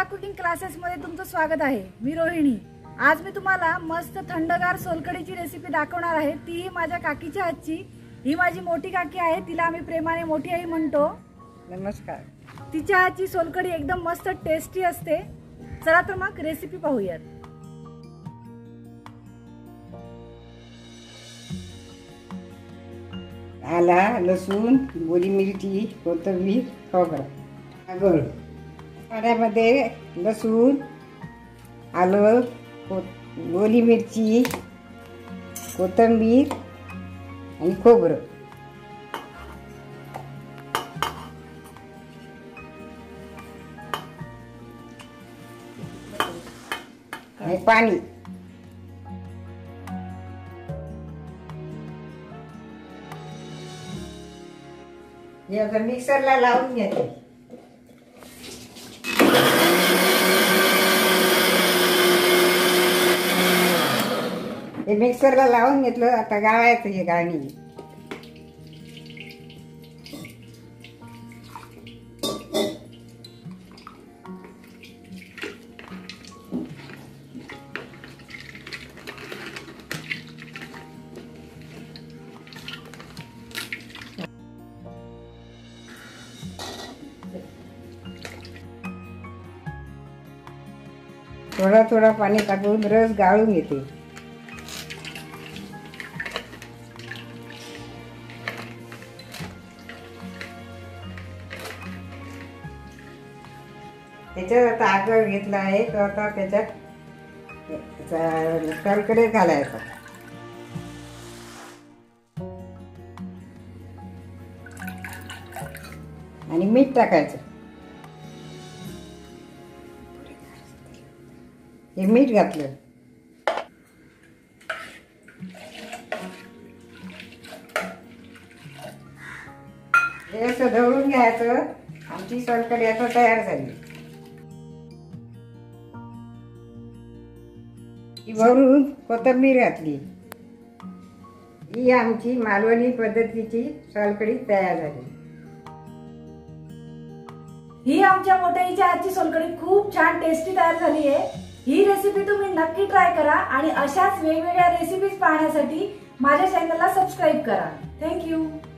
Ganga cooking classes मध्ये तुमचं स्वागत आहे। मी रोहिणी। आज मी तुम्हाला मस्त थंडगार सोलकडीची रेसिपी दाखवणार आहे। ती माझ्या काकीच्या हातची। ही माझी मोठी काकी आहे, तिला आम्ही प्रेमाने मोठी आई म्हणतो। नमस्कार। तिच्या हातची सोलकडी एकदम मस्त टेस्टी असते। चला तर मग रेसिपी पाहूयात। आला, लसूण, गोडी मिरची, कोथिंबीर, खोबरं, आगळ। पाण्यामध्ये लसूण, आलं, गोडी मिरची, कोथिंबीर आणि खोबरं आणि पाणी। हे आता मिक्सरला लावून घेते। हे मिक्सरला लावून घेतलं, आता गाळायचं हे गाळणी। थोडा थोडा पाणी टाकून रस गाळून घेते। त्याच्यात आता आगळ घेतला आहे, तो आता त्याच्यात सोलकडीत घालायचा आणि मीठ टाकायचं। हे मीठ घातलं, हे असं ढवळून घ्यायचं। आमची सोलकढी आता तयार झाली। वरून कोथिंबीर घातली। ही आमची मालवणी पद्धतीची सोलकढी तयार झाली। ही आमच्या मोठ्याईच्या हातची सोलकढी खूप छान टेस्टी तयार झाली आहे। ही रेसिपी तुम्ही नक्की ट्राय करा आणि अशाच वेगवेगळ्या रेसिपीज पाहण्यासाठी माझ्या चॅनलला सबस्क्राइब करा। Thank you.